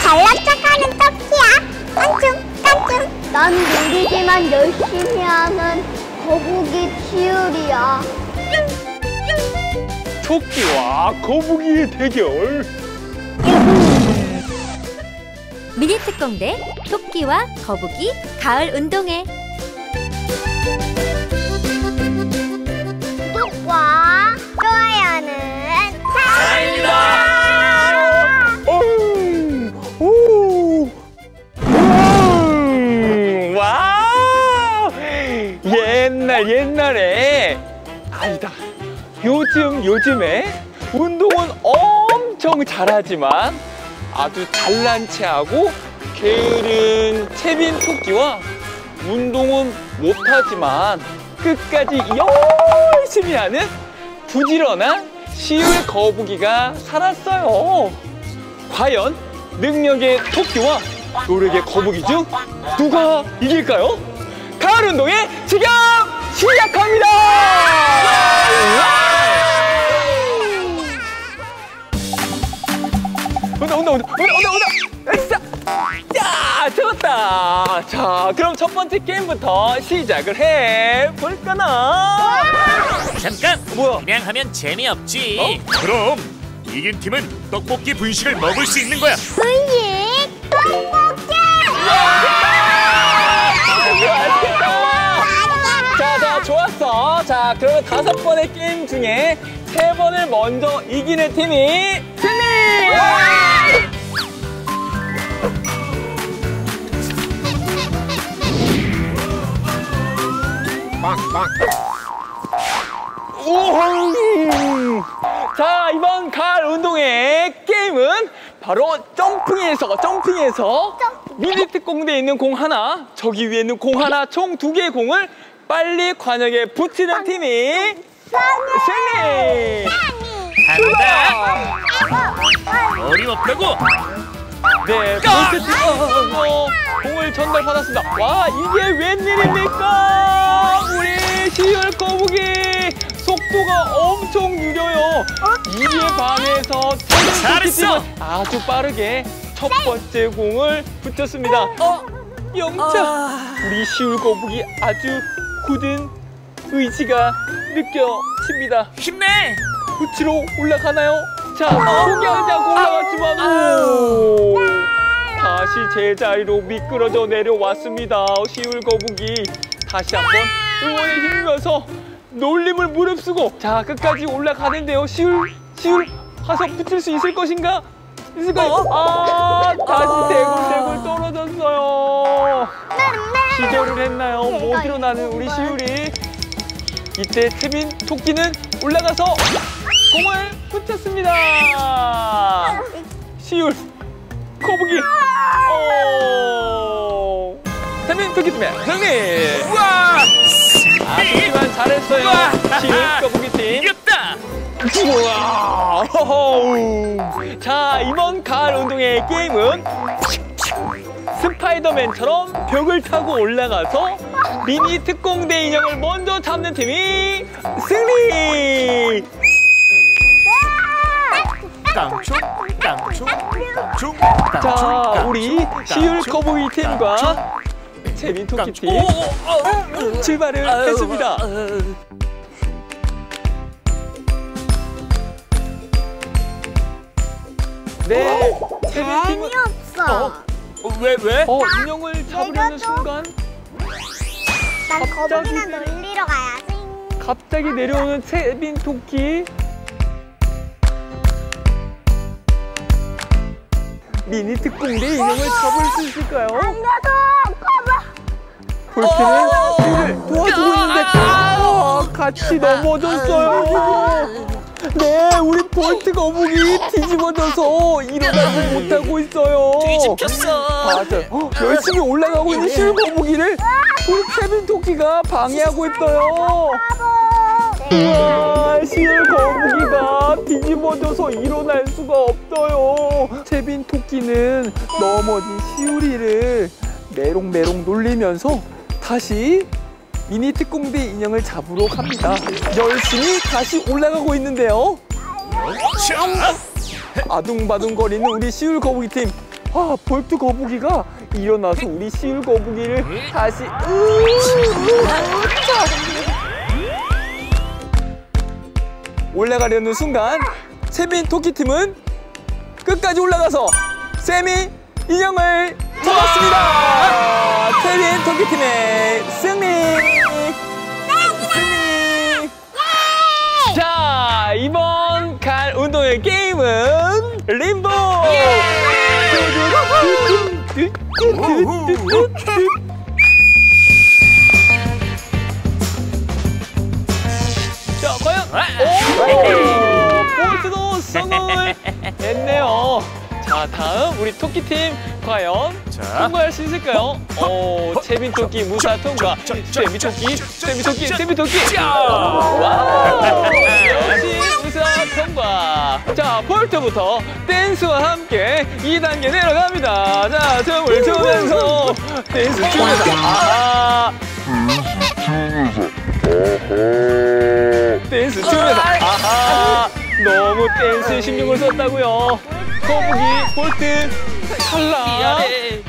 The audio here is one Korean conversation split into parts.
잘난 척하는 토끼야. 깐충 깐충. 난 느리지만 열심히 하는 거북이 시울이야. 토끼와 거북이의 대결. 미니 특공대 토끼와 거북이 가을 운동회. 구독과 좋아요는 사랑입니다. 와! 옛날에 아니다. 요즘에 운동은 엄청 잘하지만 아주 잘난 체하고 게으른 채빈 토끼와 운동은 못하지만 끝까지 열심히 하는 부지런한 시울 거북이가 살았어요. 과연 능력의 토끼와 노력의 거북이 중 누가 이길까요? 가을 운동회 지금 시작합니다. 온다. 야, 잡았다. 자, 그럼 첫 번째 게임부터 시작을 해볼까나? 잠깐! 뭐야? 그냥 하면 재미없지. 그럼 이긴 팀은 떡볶이 분식을 먹을 수 있는 거야. 분식 떡볶이. 자, 좋았어. 자, 그러면 5번의 게임 중에 3번을 먼저 이기는 팀이 승리! 빵빵. 자, 이번 가을 운동회 게임은 바로 점핑해서 미니 특공대에 있는 공 하나, 저기 위에 있는 공 하나, 총 2개의 공을 빨리 관역에 붙이는 팀이 승리! 간다! 어림없다고! 네, 볼트 팀 공을 전달받았습니다. 와, 이게 웬일입니까? 우리 시울 거북이 속도가 엄청 느려요. 이에 반해서 잘했어! 아주 빠르게 첫 번째 공을 붙였습니다. 영차! 우리 시울 거북이 아주 굳은 의지가 느껴집니다. 힘내! 붙이러 올라가나요? 자, 포기하지 않고 올라갔지만 다시 제자리로 미끄러져 내려왔습니다. 시울 거북이 다시 한번 응원에 힘입어서 놀림을 무릅쓰고 자, 끝까지 올라가는데요. 시울 가서 붙일 수 있을 것인가? 있을까요? 다시 대굴대굴 떨어졌어요. 기절을 했나요? 못 일어나는 우리 시울이. 이때 태민 토끼는 올라가서 공을 붙였습니다. 시울 거북이 태민 토끼팀의 승리. 우와! 하지만 잘했어요. 시울 거북이 팀 이겼다! 우와! 자, 이번 가을 운동회 게임은 스파이더맨처럼 벽을 타고 올라가서 미니 특공대 인형을 먼저 잡는 팀이 승리! 깡총! 자, 우리 시울 거북이 팀과 채민 토끼 팀 출발을 했습니다. 네, 채민 팀은 재미없어. 왜? 인형을 잡으려는 순간 난 거북이나 놀리러 가야지. 갑자기 내려오는 채민 토끼. 미니 특공대 인형을 잡을 수 있을까요? 볼트는 이를 도와주고 있는데 같이 넘어졌어요. 네, 우리 볼트 거북이 뒤집어져서 일어나지 못하고 있어요. 뒤집혔어. 맞아요. 열심히 올라가고 있는 시울 거북이를 우리 채빈 토끼가 방해하고 있어요. 시울 거북이가 뒤집어져서 일어날 수가 없어요. 채빈 토끼는 넘어진 시울이를 메롱메롱 놀리면서 다시 미니 특공대 인형을 잡으러 갑니다. 열심히 다시 올라가고 있는데요. 아둥바둥거리는 우리 시울 거북이 팀. 볼트 거북이가 일어나서 우리 시울 거북이를 다시 올라가려는 순간 채빈 토끼팀은 끝까지 올라가서 세미 인형을 잡았습니다. 채빈 토끼팀의 승리. 자, 이번 갈 운동의 게임은 림보. 자, 과연 볼트도 성공을 했네요. 자, 다음 우리 토끼팀 과연 통과할 수 있을까요? 채빈 토끼 무사 통과. 세미 토끼. 와우! 역시 무사 통과. 자, 볼트부터 댄스와 함께 2단계 내려갑니다. 자, 춤을 추면서 댄스 추면서 댄스 추면서 너무 댄스에 신경을 썼다고요. 거북이 볼트 탈락.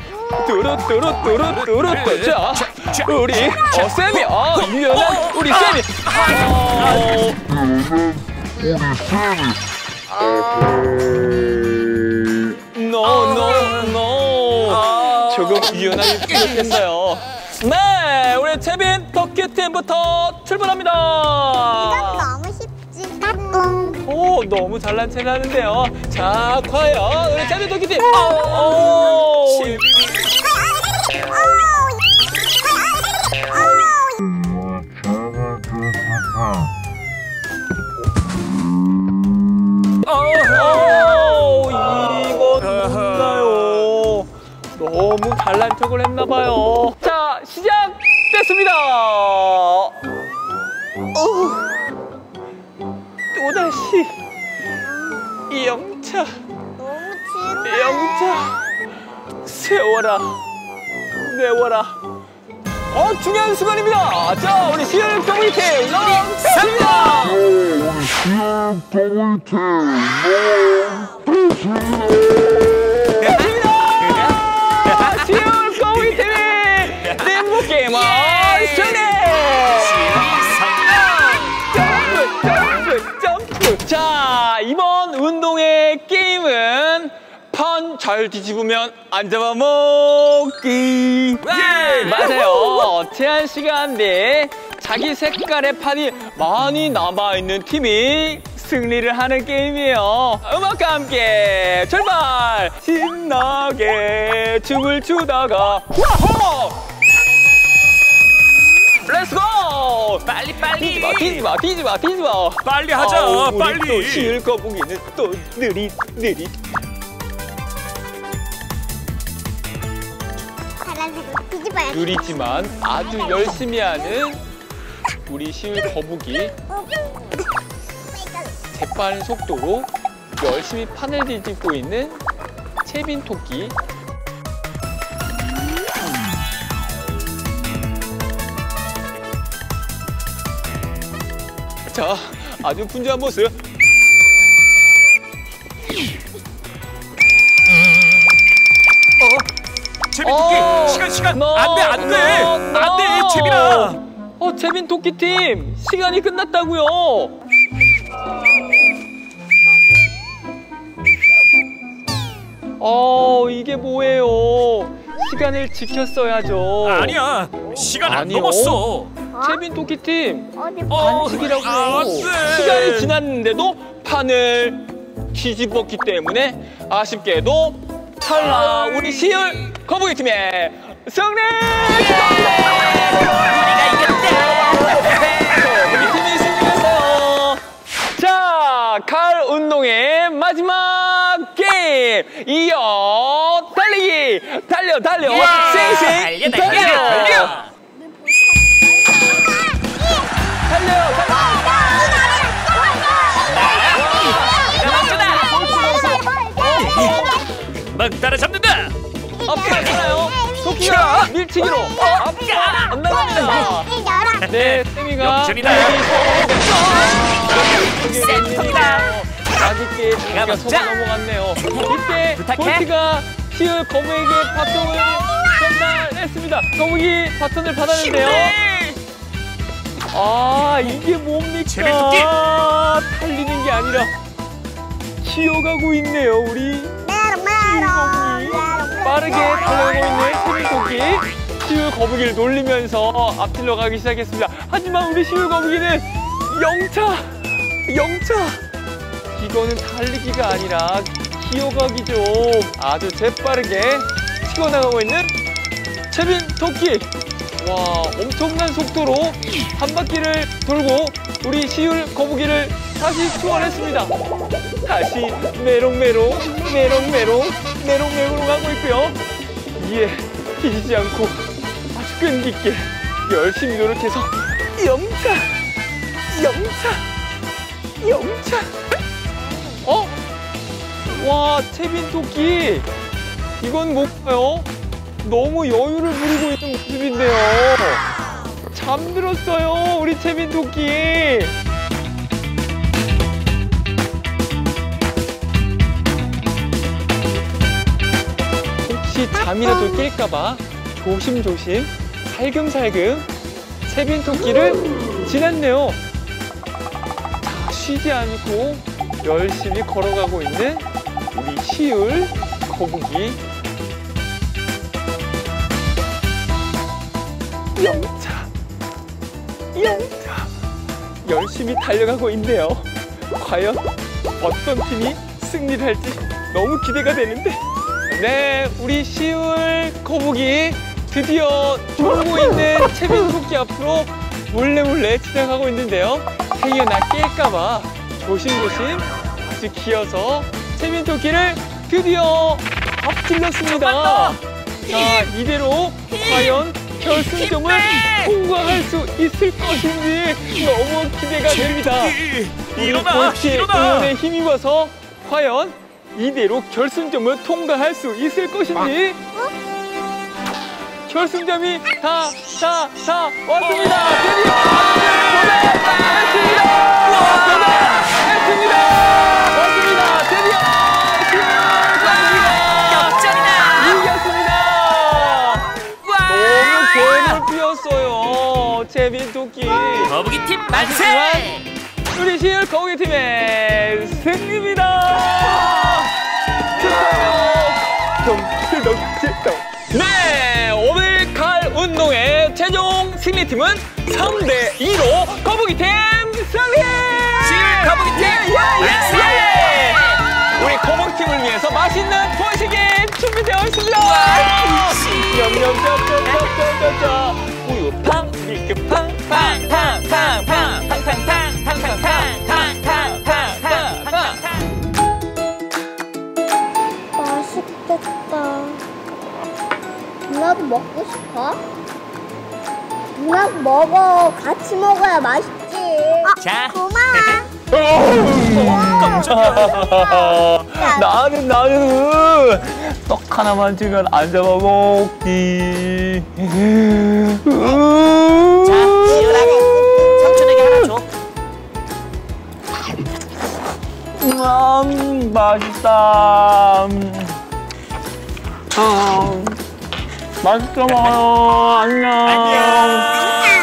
뚜루뚜루뚜루뚜루. 자, 우리 세미 유연한 우리 세미. 노. 조금 유연하게 부족했어요. 네, 우리 채빈 토끼팀부터 출발합니다. 너무 쉽지. 까꿍. 오, 너무 잘난 체를 하는데요. 자, 과연 우리 채빈 토끼팀. 이거 뭔가요? 너무 잘난 척을 했나봐요. 자, 시작됐습니다. 또다시 이 영차. 너무 지루해. 영차 세워라 내워라. 중요한 순간입니다. 자, 우리 시을 거북이팀 넘쳤습니다. 시을 거북이팀이 림보 게임은 승리. 점프. 자, 이번 운동의 게임은 판 잘 뒤집으면 안 잡아먹기. 예! 맞아요. 제한 시간 내에 자기 색깔의 판이 많이 남아있는 팀이 승리를 하는 게임이에요. 음악과 함께 출발! 신나게 춤을 추다가 와호! 렛츠고! 빨리. 뒤집어. 빨리 하자. 우리 빨리. 또 시을 거북이는 또 느릿. 파란색으로 뒤집어야지. 느리지만 아주 열심히 하는 우리 시울 거북이. 재빠른 속도로 열심히 판을 뒤집고 있는 채빈 토끼. 자, 아주 분주한 모습. 채빈 토끼 시간 안돼 채빈아. 채빈 토끼팀 시간이 끝났다고요. 이게 뭐예요? 시간을 지켰어야죠. 아니야, 시간 안 아니요. 넘었어. 채빈 토끼팀 어디 반칙이라고. 안 돼. 시간이 지났는데도 판을 뒤집었기 때문에 아쉽게도 탈락. 우리 시을 거북이 팀의 승리! 거북이 팀이 승리했어요. 자, 칼 운동의 마지막 게임. 이어 달리기. 달려. 쌩쌩 달려. 막 따라잡는다. 앞으로 가나요? 토끼가 밀치기로 앞으로 안 나갑니다. 네, 세미가 역전이다. 세미가 아쉽게 토끼가 속아 넘어갔네요. 이때 볼트가 시울 거북이에게 바통을 전달했습니다. 거북이 바톤을 받았는데요. 아, 이게 뭡니까? 재밌었지? 달리는 게 아니라 기어가고 있네요, 우리 빠르게 달려가고 있는 세빈토끼. 시울 거북이를 놀리면서 앞질러 가기 시작했습니다. 하지만 우리 시울 거북이는 영차. 이거는 달리기가 아니라 기어가기죠. 아주 재빠르게 치고 나가고 있는 세빈토끼. 와, 엄청난 속도로 한 바퀴를 돌고 우리 시울 거북이를 다시 추월했습니다. 다시 메롱메롱 가고 있고요. 이에 뒤지지 않고 아주 끈기있게 열심히 노력해서 영차. 와, 세빈토끼, 이건 뭘까요? 너무 여유를 부리고 있는 모습인데요. 잠들었어요, 우리 세빈토끼. 혹시 잠이라도 깰까봐 조심조심 살금살금 세빈토끼를 지났네요. 자, 쉬지 않고 열심히 걸어가고 있는 우리 시울 거북이. 영차 열심히 달려가고 있네요. 과연 어떤 팀이 승리를 할지 너무 기대가 되는데. 네, 우리 시울 거북이 드디어 졸고 있는 세빈토끼 앞으로 몰래 지나가고 있는데요. 행여나 깰까봐 조심조심 아주 기어서 세빈토끼를 드디어 앞질렀습니다. 자, 이대로 과연 결승점을 통과할 수 있을 것인지 너무 기대가 됩니다. 우리 골치 응원에 힘입어서 과연 이대로 결승점을 통과할 수 있을 것인지. 결승점이 다 왔습니다. 드디어 왔습니다. 드디어 피었어요. 세빈토끼 거북이 팀 만세! 우리 시울 거북이 팀의 승리입니다. 네, 오늘 가을 운동의 최종 승리팀은 3대2로 거북이 팀 승리! 시울 거북이 팀 만세! 우리 거북이 팀을 위해서 맛있는 본식이 준비되어 있습니다. 냠냠 우유팡 밀크팡 맛있겠다. 누나도 먹고 싶어? 누나도 먹어. 같이 먹어야 맛있지. 자. 고마워. 나는 떡 하나만 주면 안 잡아먹기. 자, 시울아, 삼촌에게 하나 줘. 맛있다. 맛있게 먹어요. 안녕.